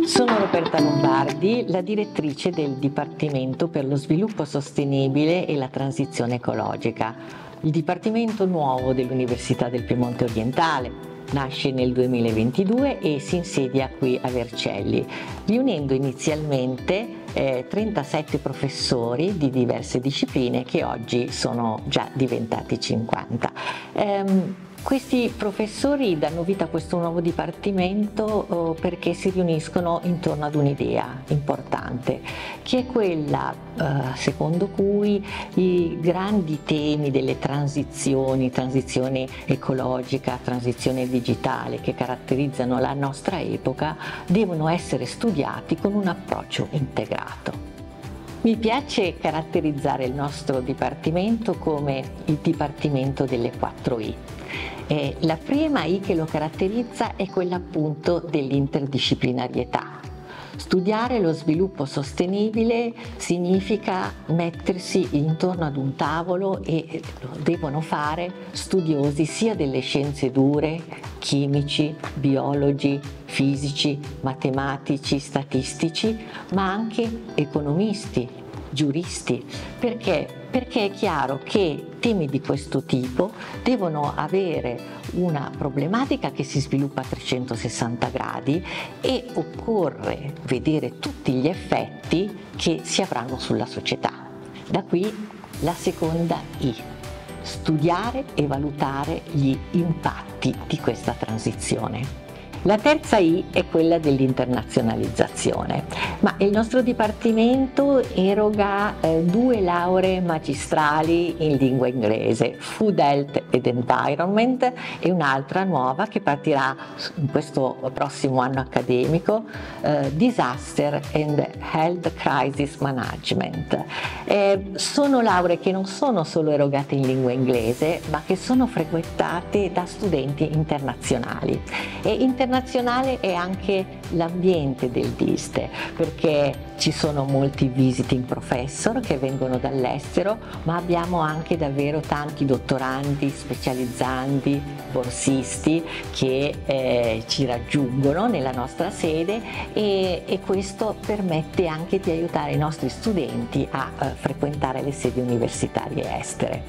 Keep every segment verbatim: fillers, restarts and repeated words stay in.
Sono Roberta Lombardi, la direttrice del Dipartimento per lo Sviluppo Sostenibile e la Transizione Ecologica, il Dipartimento nuovo dell'Università del Piemonte Orientale. Nasce nel duemilaventidue e si insedia qui a Vercelli, riunendo inizialmente eh, trentasette professori di diverse discipline che oggi sono già diventati cinquanta. Ehm, Questi professori danno vita a questo nuovo dipartimento eh, perché si riuniscono intorno ad un'idea importante, che è quella eh, secondo cui i grandi temi delle transizioni, transizione ecologica, transizione digitale, che caratterizzano la nostra epoca, devono essere studiati con un approccio integrato. Mi piace caratterizzare il nostro dipartimento come il dipartimento delle quattro I. Eh, la prima I che lo caratterizza è quella appunto dell'interdisciplinarietà. Studiare lo sviluppo sostenibile significa mettersi intorno ad un tavolo e lo devono fare studiosi sia delle scienze dure, chimici, biologi, fisici, matematici, statistici, ma anche economisti, giuristi. Perché? Perché è chiaro che temi di questo tipo devono avere una problematica che si sviluppa a trecentosessanta gradi e occorre vedere tutti gli effetti che si avranno sulla società. Da qui la seconda I, studiare e valutare gli impatti di questa transizione. La terza I è quella dell'internazionalizzazione, ma il nostro dipartimento eroga eh, due lauree magistrali in lingua inglese, Food Health and Environment, e un'altra nuova che partirà in questo prossimo anno accademico, eh, Disaster and Health Crisis Management. Eh, sono lauree che non sono solo erogate in lingua inglese, ma che sono frequentate da studenti internazionali. E internazionali Nazionale è anche l'ambiente del DISTE, perché ci sono molti visiting professor che vengono dall'estero, ma abbiamo anche davvero tanti dottorandi, specializzandi, borsisti che eh, ci raggiungono nella nostra sede e, e questo permette anche di aiutare i nostri studenti a eh, frequentare le sedi universitarie estere.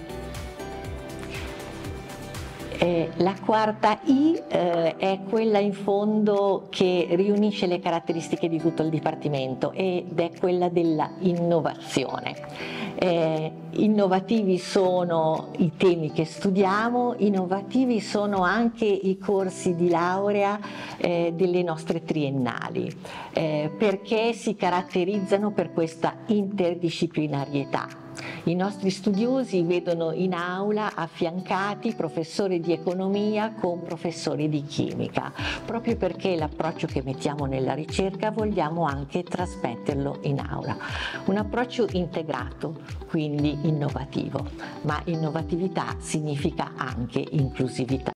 Eh, la quarta I eh, è quella in fondo che riunisce le caratteristiche di tutto il Dipartimento ed è quella della innovazione. Eh, innovativi sono i temi che studiamo, innovativi sono anche i corsi di laurea eh, delle nostre triennali, eh, perché si caratterizzano per questa interdisciplinarietà. I nostri studiosi vedono in aula affiancati professori di economia con professori di chimica, proprio perché l'approccio che mettiamo nella ricerca vogliamo anche trasmetterlo in aula. Un approccio integrato, quindi innovativo, ma innovatività significa anche inclusività.